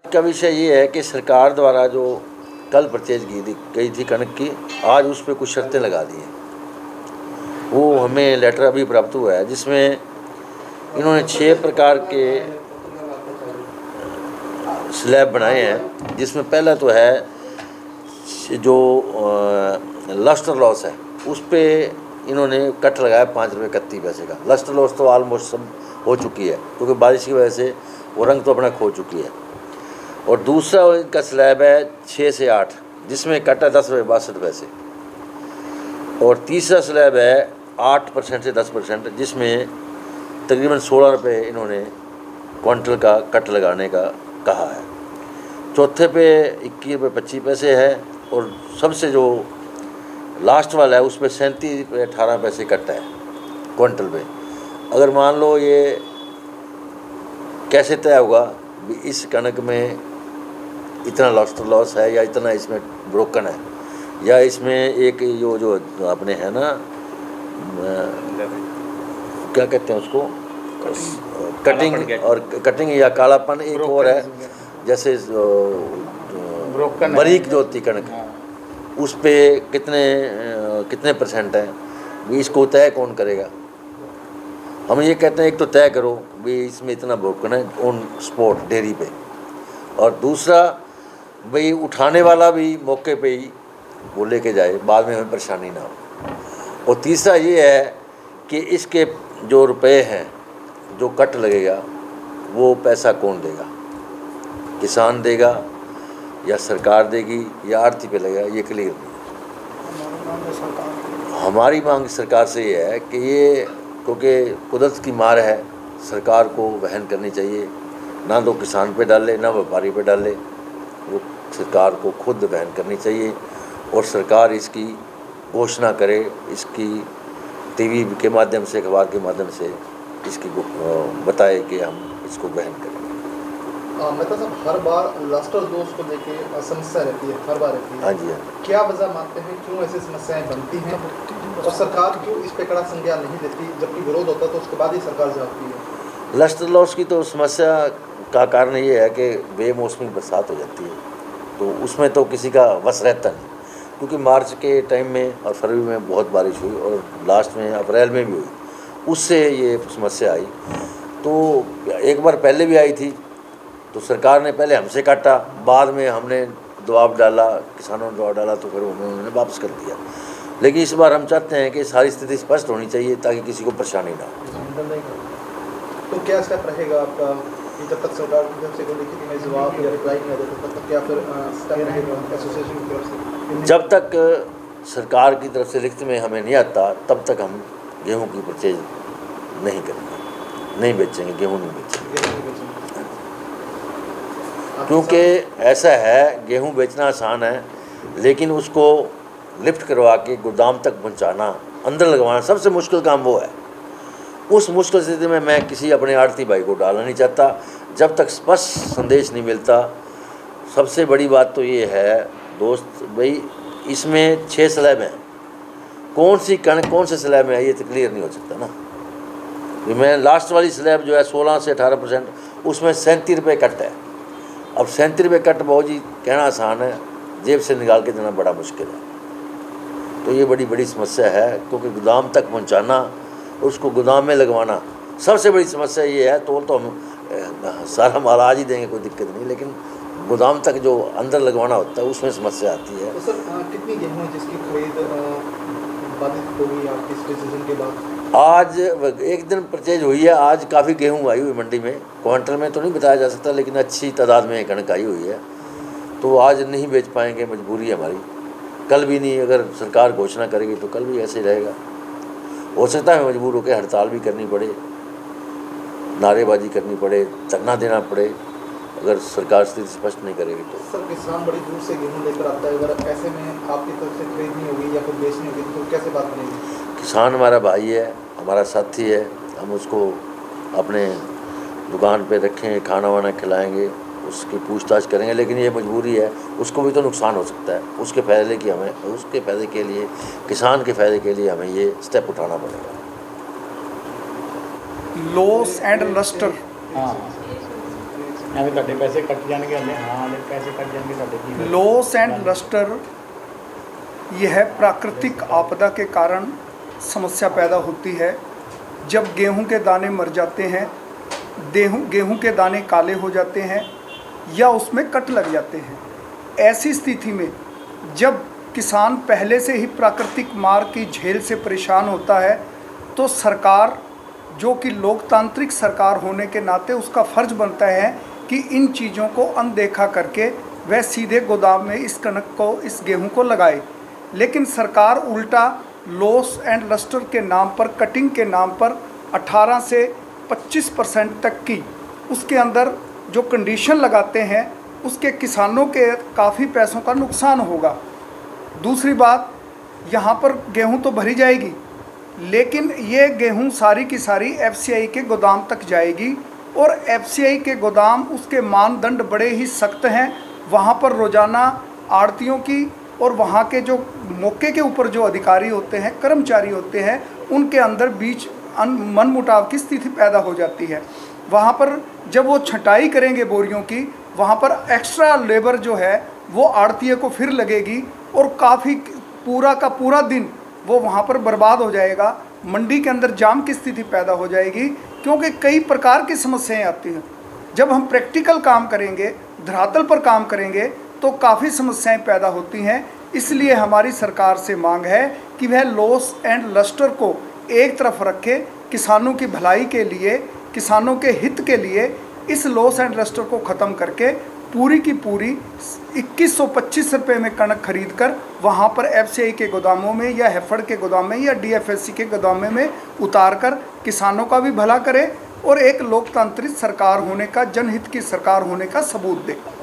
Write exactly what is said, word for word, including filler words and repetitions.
का विषय ये है कि सरकार द्वारा जो कल परचेज की थी गई थी कणक की, आज उस पर कुछ शर्तें लगा दी हैं। वो हमें लेटर अभी प्राप्त हुआ है जिसमें इन्होंने छः प्रकार के स्लैब बनाए हैं, जिसमें पहला तो है जो लस्टर लॉस है, उस पर इन्होंने कट लगाया पाँच रुपये इकतीस पैसे का। लस्टर लॉस तो ऑलमोस्ट सब हो चुकी है क्योंकि बारिश की वजह से वो रंग तो अपना खो चुकी है। और दूसरा इनका स्लैब है छः से आठ, जिसमें कट है दस रुपये बासठ पैसे। और तीसरा स्लैब है आठ परसेंट से दस परसेंट, जिसमें तकरीबन सोलह रुपये इन्होंने क्वांटल का कट लगाने का कहा है। चौथे पे इक्कीस रुपये पच्चीस पैसे है और सबसे जो लास्ट वाला है उस पर सैंतीस रुपये अठारह पैसे कट है क्वांटल पे। अगर मान लो ये कैसे तय होगा भी इस कणक में इतना लॉस्ट लॉस है या इतना इसमें ब्रोकन है या इसमें एक यो जो अपने है ना क्या कहते हैं उसको कटिंग और कटिंग या कालापन एक और है, जैसे बारीक जो होती कणक उस पे कितने कितने परसेंट है भी, इसको तय कौन करेगा। हम ये कहते हैं एक तो तय करो भी इसमें इतना ब्रोकन है ऑन स्पॉट डेयरी पे, और दूसरा भाई उठाने वाला भी मौके पे ही वो लेके जाए, बाद में हमें परेशानी ना हो। और तीसरा ये है कि इसके जो रुपए हैं जो कट लगेगा वो पैसा कौन देगा, किसान देगा या सरकार देगी या आड़ती पे लगेगा, ये क्लियर नहीं। हमारी मांग सरकार से ये है कि ये क्योंकि कुदरत की मार है, सरकार को वहन करनी चाहिए, ना तो किसान पे डाले ना व्यापारी पे डाले, वो सरकार को खुद वहन करनी चाहिए। और सरकार इसकी घोषणा करे, इसकी टीवी के माध्यम से अखबार के माध्यम से इसकी बताए कि हम इसको वहन करें। मतलब साहब हर बार लस्टर दोष को लेके समस्या रहती है, हर बार रहती है। हाँ जी, हाँ। क्या वजह मानते हैं क्यों ऐसी समस्याएं बनती हैं और सरकार क्यों इस पे कड़ा संज्ञान नहीं लेती, जबकि विरोध होता है तो उसके बाद ही सरकार जवाबती है। लस्टर लॉस की तो समस्या का कारण ये है कि बेमौसमी बरसात हो जाती है, तो उसमें तो किसी का वश रहता नहीं, क्योंकि मार्च के टाइम में और फरवरी में बहुत बारिश हुई और लास्ट में अप्रैल में भी हुई, उससे ये समस्या आई। तो एक बार पहले भी आई थी तो सरकार ने पहले हमसे काटा, बाद में हमने दबाव डाला, किसानों ने दबाव डाला तो फिर उन्होंने वापस कर दिया। लेकिन इस बार हम चाहते हैं कि सारी स्थिति स्पष्ट होनी चाहिए ताकि किसी को परेशानी ना हो। तो क्या स्टेप रहेगा आपका जब तक सरकार की तरफ से कोई लिखित में जवाब या रिप्लाई नहीं आता तब तक क्या फिर स्टेप रहेगा एसोसिएशन की तरफ से? जब तक सरकार की तरफ से लिखित में हमें नहीं आता तब तक हम गेहूं की परचेज नहीं करेंगे, नहीं बेचेंगे, गेहूं नहीं बेचेंगे। क्योंकि ऐसा है गेहूं बेचना आसान है, लेकिन उसको लिफ्ट करवा के गोदाम तक पहुंचाना, अंदर लगवाना सबसे मुश्किल काम वो है। उस मुश्किल स्थिति में मैं किसी अपने आड़ती भाई को डालना नहीं चाहता जब तक स्पष्ट संदेश नहीं मिलता। सबसे बड़ी बात तो ये है दोस्त भाई, इसमें छः स्लैब हैं, कौन सी कणक कौन से स्लैब में है ये तो क्लियर नहीं हो सकता ना। मैं लास्ट वाली स्लैब जो है सोलह से अठारह परसेंट, उसमें सैंतीस रुपये कट है। अब सैंतीस रुपये कट बहुत जी कहना आसान है, जेब से निकाल के देना बड़ा मुश्किल है। तो ये बड़ी बड़ी समस्या है, क्योंकि गोदाम तक पहुंचाना, उसको गोदाम में लगवाना सबसे बड़ी समस्या ये है। तो तो हम सारा माल आज ही देंगे, कोई दिक्कत नहीं, लेकिन गोदाम तक जो अंदर लगवाना होता है उसमें समस्या आती है। तो सर कितनी गेहूँ है जिसकी खरीद बाधित होगी आपकी इस डिसीजन के बाद? आज एक दिन परचेज हुई है, आज काफ़ी गेहूं आई हुई मंडी में, क्वांटल में तो नहीं बताया जा सकता, लेकिन अच्छी तादाद में कणक आई हुई है। तो आज नहीं बेच पाएंगे, मजबूरी है हमारी। कल भी नहीं, अगर सरकार घोषणा करेगी तो कल भी ऐसे ही रहेगा। हो सकता है मजबूर होकर हड़ताल भी करनी पड़े, नारेबाजी करनी पड़े, धरना देना पड़े, अगर सरकार स्थिति स्पष्ट नहीं करेगी तो। सर किसान बड़ी दूर से गेहूँ लेकर आता है, अगर ऐसे में आपकी तरफ से खरीदनी होगी या फिर बेचनी होगी तो कैसे बात बनेगी? किसान हमारा भाई है, हमारा साथी है, हम उसको अपने दुकान पे रखेंगे, खाना वाना खिलाएंगे, उसकी पूछताछ करेंगे, लेकिन ये मजबूरी है, उसको भी तो नुकसान हो सकता है। उसके फ़ायदे की हमें उसके फ़ायदे के लिए, किसान के फ़ायदे के लिए हमें ये स्टेप उठाना पड़ेगा। लॉस एंड लस्टर, हाँ ਐਵੇਂ ਤੁਹਾਡੇ ਪੈਸੇ ਕੱਟ ਜਾਣਗੇ हले हाँ हले पैसे कट जाएंगे ਤੁਹਾਡੇ की लॉस एंड लस्टर यह प्राकृतिक आपदा के कारण समस्या पैदा होती है। जब गेहूं के दाने मर जाते हैं, गेहूं गेहूं के दाने काले हो जाते हैं या उसमें कट लग जाते हैं, ऐसी स्थिति में जब किसान पहले से ही प्राकृतिक मार की झेल से परेशान होता है तो सरकार, जो कि लोकतांत्रिक सरकार होने के नाते उसका फ़र्ज बनता है कि इन चीज़ों को अनदेखा करके वह सीधे गोदाम में इस कणक को, इस गेहूं को लगाए। लेकिन सरकार उल्टा लॉस एंड लस्टर के नाम पर, कटिंग के नाम पर अठारह से पच्चीस परसेंट तक की उसके अंदर जो कंडीशन लगाते हैं, उसके किसानों के काफ़ी पैसों का नुकसान होगा। दूसरी बात, यहाँ पर गेहूं तो भरी जाएगी, लेकिन ये गेहूं सारी की सारी एफसीआई के गोदाम तक जाएगी और एफसीआई के गोदाम, उसके मानदंड बड़े ही सख्त हैं। वहाँ पर रोज़ाना आड़तियों की और वहाँ के जो मौके के ऊपर जो अधिकारी होते हैं, कर्मचारी होते हैं, उनके अंदर बीच मनमुटाव की स्थिति पैदा हो जाती है। वहाँ पर जब वो छटाई करेंगे बोरियों की, वहाँ पर एक्स्ट्रा लेबर जो है वो आड़तिये को फिर लगेगी और काफ़ी पूरा का पूरा दिन वो वहाँ पर बर्बाद हो जाएगा। मंडी के अंदर जाम की स्थिति पैदा हो जाएगी, क्योंकि कई प्रकार की समस्याएं आती हैं। जब हम प्रैक्टिकल काम करेंगे, धरातल पर काम करेंगे, तो काफ़ी समस्याएं पैदा होती हैं। इसलिए हमारी सरकार से मांग है कि वह लॉस एंड लस्टर को एक तरफ रखे, किसानों की भलाई के लिए, किसानों के हित के लिए इस लॉस एंड लस्टर को ख़त्म करके पूरी की पूरी इक्कीस सौ पच्चीस रुपये में कणक खरीद कर वहाँ पर एफसीआई के गोदामों में या हेफड़ के गोदाम में या डीएफएससी के गोदामों में उतार कर किसानों का भी भला करे और एक लोकतांत्रिक सरकार होने का, जनहित की सरकार होने का सबूत दे।